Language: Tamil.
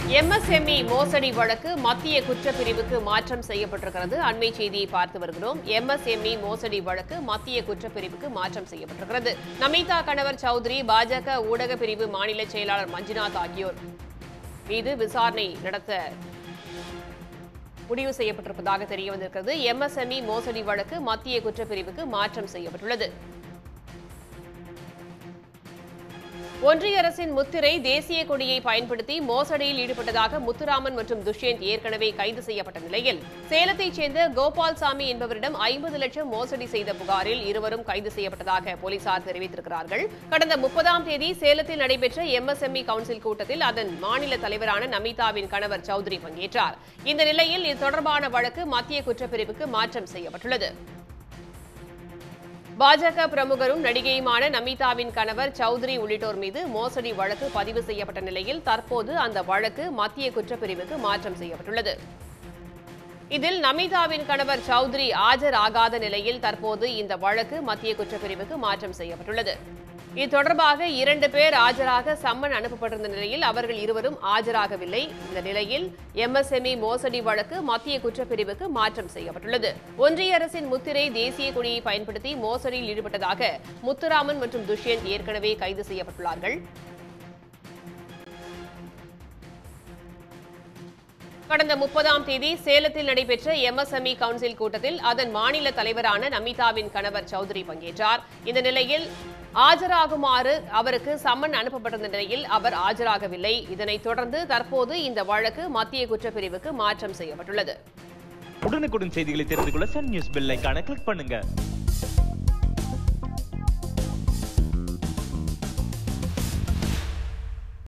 MSME மோசடி வழக்கு மத்திய குற்றப்பிரிவுக்கு மாற்றம் செய்யப்பட்டிருக்கிறது. அண்மை செய்தியை பார்த்து வருகிறோம். MSME மோசடி வழக்கு மத்திய குற்றப்பிரிவுக்கு மாற்றம் செய்யப்பட்டிருக்கிறது. நமிதா கணவர் சௌத்ரி, பாஜக ஊடக பிரிவு மாநில செயலாளர் மஞ்சுநாத் ஆகியோர் மீது விசாரணை நடத்த முடிவு செய்யப்பட்டிருப்பதாக தெரிய வந்திருக்கிறது. MSME மோசடி வழக்கு மத்திய குற்றப்பிரிவுக்கு மாற்றம் செய்யப்பட்டுள்ளது. ஒன்றிய அரசின் முத்திரை தேசிய கொடியை பயன்படுத்தி மோசடியில் ஈடுபட்டதாக முத்துராமன் மற்றும் துஷ்யந்த் ஏற்கனவே கைது செய்யப்பட்ட நிலையில் சேலத்தைச் சேர்ந்த கோபால்சாமி என்பவரிடம் 50 லட்சம் மோசடி செய்த புகாரில் இருவரும் கைது செய்யப்பட்டதாக போலீசார் தெரிவித்திருக்கிறார்கள். கடந்த 30ஆம் தேதி சேலத்தில் நடைபெற்ற MSME கவுன்சில் கூட்டத்தில் அதன் மாநில தலைவரான நமிதாவின் கணவர் சௌத்ரி பங்கேற்றார். இந்த நிலையில் இது தொடர்பான வழக்கு மத்திய குற்றப்பிரிவுக்கு மாற்றம் செய்யப்பட்டுள்ளது. பாஜக பிரமுகரும் நடிகையுமான நமிதாவின் கணவர் சௌத்ரி உள்ளிட்டோர் மீது மோசடி வழக்கு பதிவு செய்யப்பட்ட நிலையில் தற்போது அந்த வழக்கு மத்திய குற்றப்பிரிவுக்கு மாற்றம் செய்யப்பட்டுள்ளது. இதில் நமிதாவின் கணவர் சௌத்ரி ஆஜராகாத நிலையில் தற்போது இந்த வழக்கு மத்திய குற்றப்பிரிவுக்கு மாற்றம் செய்யப்பட்டுள்ளது. இது தொடர்பாக 2 பேர் ஆஜராக சம்மன் அனுப்பப்பட்டிருந்த நிலையில் அவர்கள் இருவரும் ஆஜராகவில்லை. இந்த நிலையில் MSME மோசடி வழக்கு மத்திய குற்றப்பிரிவுக்கு மாற்றம் செய்யப்பட்டுள்ளது. ஒன்றிய அரசின் முத்திரை தேசிய கொடியை பயன்படுத்தி மோசடியில் ஈடுபட்டதாக முத்துராமன் மற்றும் துஷ்யந்த் ஏற்கனவே கைது செய்யப்பட்டுள்ளார்கள். கடந்த 30ஆம் தேதி சேலத்தில் நடைபெற்ற MSME கவுன்சில் கூட்டத்தில் அதன் மாநில தலைவரான நமிதாவின் கணவர் சௌத்ரி பங்கேற்றார். இந்த நிலையில் ஆஜராகுமாறு அவருக்கு சம்மன் அனுப்பப்பட்டிருந்த நிலையில் அவர் ஆஜராகவில்லை. இதனைத் தொடர்ந்து தற்போது இந்த வழக்கு மத்திய குற்றப்பிரிவுக்கு மாற்றம் செய்யப்பட்டுள்ளது. உடனுக்குடன் செய்திகளை தெரிந்து கொள்ள சன் நியூஸ் பெல் ஐகானை கிளிக் பண்ணுங்க.